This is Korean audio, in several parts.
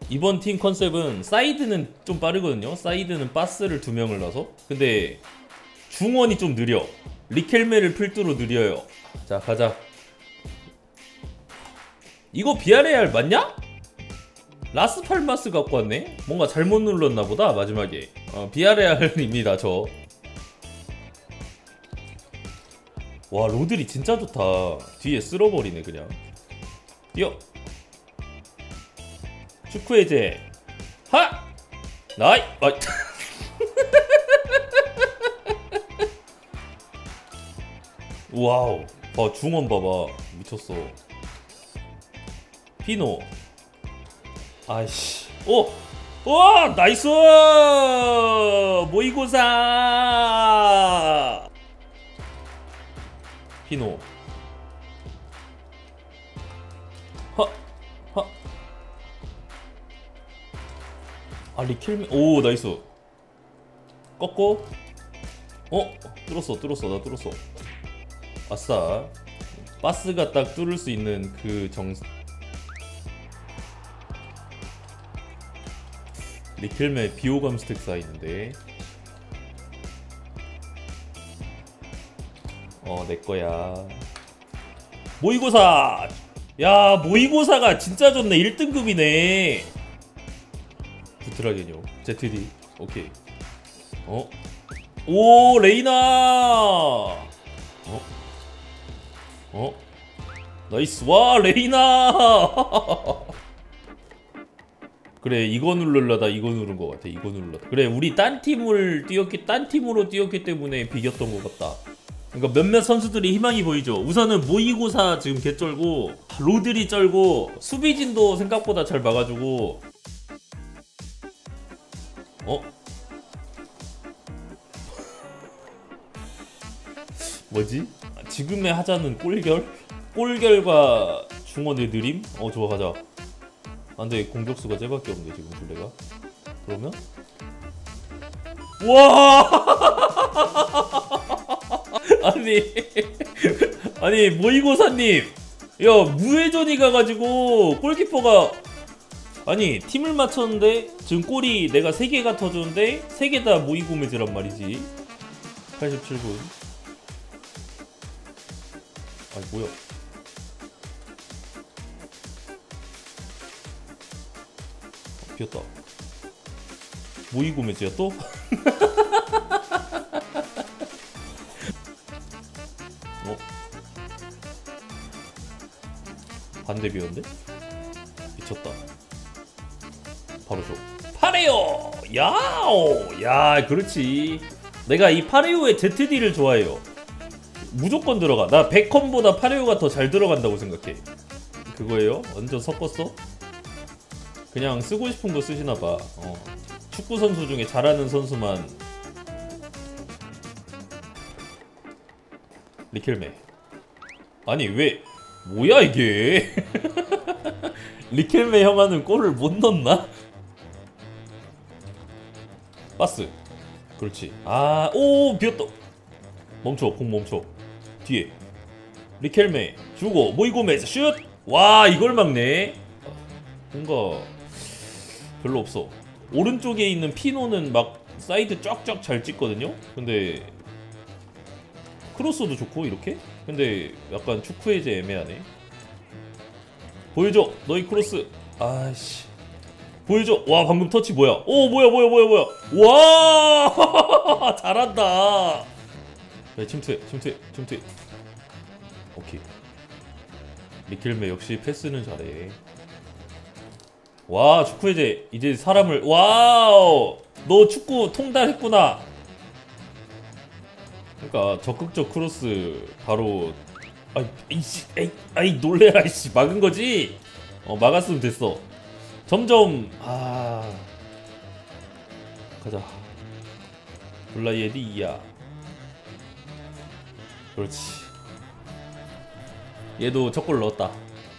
이번 팀 컨셉은 사이드는 좀 빠르거든요. 사이드는 바스를 2명을 놔서. 근데 중원이 좀 느려. 리켈메를 필두로 느려요. 자 가자. 이거 비아레알 맞냐? 라스팔마스 갖고 왔네? 뭔가 잘못 눌렀나보다 마지막에. 비아레알입니다 저. 와 로드리 진짜 좋다. 뒤에 쓸어버리네 그냥. 뛰어. 축구해제. 하! 나이! 아. 와우. 중원 봐봐. 미쳤어. 피노. 아이씨. 오! 와! 나이스! 모의고사! 피노. 리켈메. 오 나이스. 꺾고. 뚫었어 나 뚫었어. 아싸. 바스가 딱 뚫을 수 있는 그 리켈메 비호감 스택 쌓이는데. 내거야. 모의고사. 야 모의고사가 진짜 좋네. 1등급이네 부트라겐요. ZD. 오케이. 오 레이나. 나이스. 와 레이나. 그래 이거 누르려다 이거 누른 것 같아. 이거 누르려다. 그래 우리 딴 팀으로 뛰었기 때문에 비겼던 것 같다. 그러니까 몇몇 선수들이 희망이 보이죠. 우선은 모의고사 지금 개쩔고, 로드리 쩔고, 수비진도 생각보다 잘 막아주고. 뭐지? 지금의 하자는 골결과 중원의 느림? 좋아 가자. 근데 공격수가 쟤밖에 없네 지금 둘레가. 그러면 와. 아니 모의고사님, 야 무회전이 가가지고 골키퍼가 아니 팀을 맞췄는데 지금 골이 내가 3개가 터졌는데 3개 다 모의고메즈란 말이지. 87분. 아니 뭐야. 비었다. 모의고메즈야 또? 반대 비었는데? 미쳤다. 바로 줘. 파레오! 야오! 야 그렇지. 내가 이 파레오의 ZD를 좋아해요. 무조건 들어가. 나 베컴보다 파레오가 더 잘 들어간다고 생각해. 그거예요? 완전 섞었어? 그냥 쓰고 싶은 거 쓰시나봐. 축구 선수 중에 잘하는 선수만. 리켈메. 아니 왜 뭐야 이게. 리켈메 형아는 골을 못 넣나? 파스. 그렇지. 오 비었다. 멈춰. 공 멈춰. 뒤에 리켈메 주고 모이고메즈 슛. 와 이걸 막네. 뭔가 별로 없어. 오른쪽에 있는 피노는 막 사이드 쫙쫙 잘 찍거든요. 근데 크로스도 좋고 이렇게. 근데 약간 축구해제 애매하네. 보여줘 너희 크로스. 아이씨 보여줘. 와 방금 터치 뭐야. 오 뭐야. 와 잘한다. 야, 침투해. 오케이. 리켈메 역시 패스는 잘해. 와 축구해제 이제 사람을. 와우 너 축구 통달했구나. 그러니까 적극적 크로스 바로. 아이 놀래라 이씨. 막은 거지. 막았으면 됐어. 점점 가자. 블라이에디 이야. 그렇지. 얘도 첫 골 넣었다.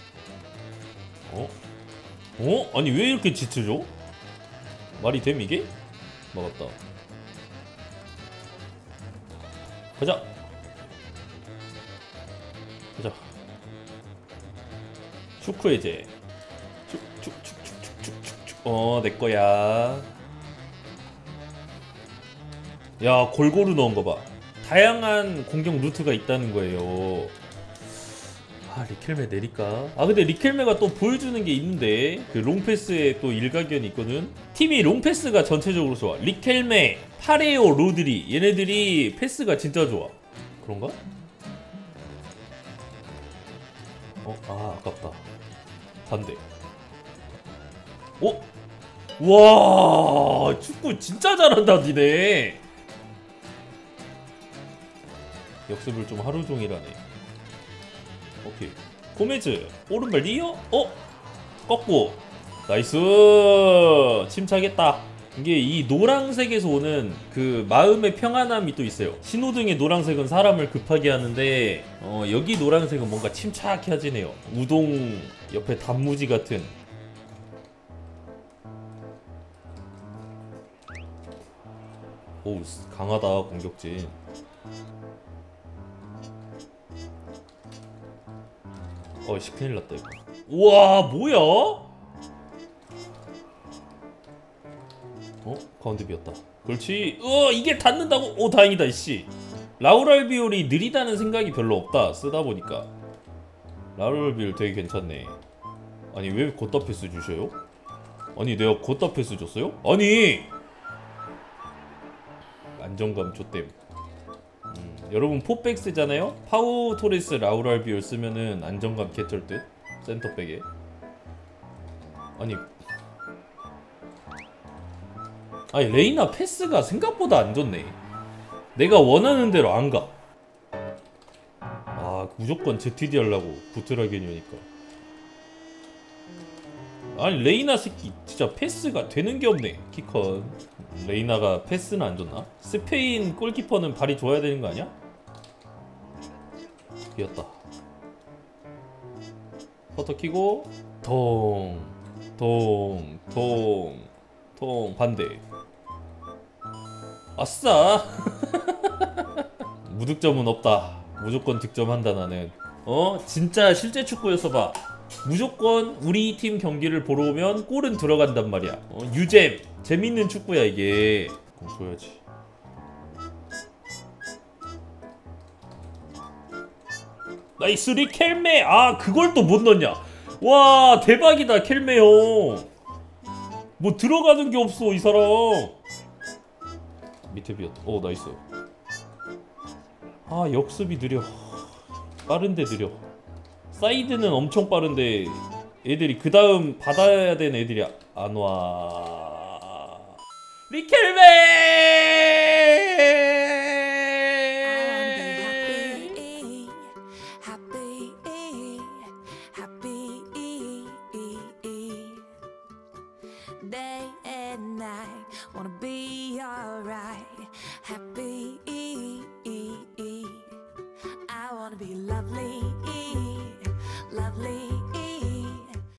아니 왜 이렇게 지쳐져? 말이 됨 이게? 막았다. 가자. 축구해제. 내거야. 야, 골고루 넣은 거 봐. 다양한 공격 루트가 있다는 거예요. 아, 리켈메 내릴까? 아, 근데 리켈메가 또 보여주는 게 있는데, 그 롱패스에 또 일가견이 있거든. 팀이 롱패스가 전체적으로 좋아. 리켈메, 파레오, 로드리, 얘네들이 패스가 진짜 좋아. 그런가? 아깝다. 반대. 와, 축구 진짜 잘한다 니네. 역습을 좀 하루 종일 하네. 오케이. 고메즈 오른발 리어? 꺾고. 나이스. 침착했다. 이게 이 노란색에서 오는 그 마음의 평안함이 또 있어요. 신호등의 노란색은 사람을 급하게 하는데 여기 노란색은 뭔가 침착해지네요. 우동 옆에 단무지 같은. 오우, 강하다 공격진. 큰일 났다 이거. 우와, 뭐야? 가운데 비었다. 그렇지. 이게 닿는다고? 다행이다 이씨. 라울 알비올이 느리다는 생각이 별로 없다 쓰다 보니까. 라울 알비올 되게 괜찮네. 아니, 왜 걷다 패스 주셔요? 아니, 내가 걷다 패스 줬어요? 아니, 안정감 좆댐. 여러분 포백 쓰잖아요? 파우 토레스 라울 알비올 쓰면은 안정감 개쩔 듯? 센터백에. 아니 레이나 패스가 생각보다 안 좋네. 내가 원하는 대로 안 가. 무조건 ZD 하려고 부트라겐이니까. 아니 레이나 새끼 진짜 패스가 되는 게 없네. 키컨. 레이나가 패스는 안 좋나? 스페인 골키퍼는 발이 좋아야 되는 거 아니야? 비었다. 퍼터 키고 통 반대. 아싸. 무득점은 없다. 무조건 득점한다 나는. 진짜 실제 축구여서 봐. 무조건 우리 팀 경기를 보러 오면 골은 들어간단 말이야. 유잼. 재밌는 축구야 이게. 줘야지. 나이스 리켈메. 그걸 또 못 넣냐. 와, 대박이다 켈메 형. 뭐 들어가는 게 없어 이 사람. 밑에 비었다. 나이스. 역습이 느려. 빠른데 느려. 사이드는 엄청 빠른데 애들이 그 다음 받아야 되는 애들이 안 와. 리켈메!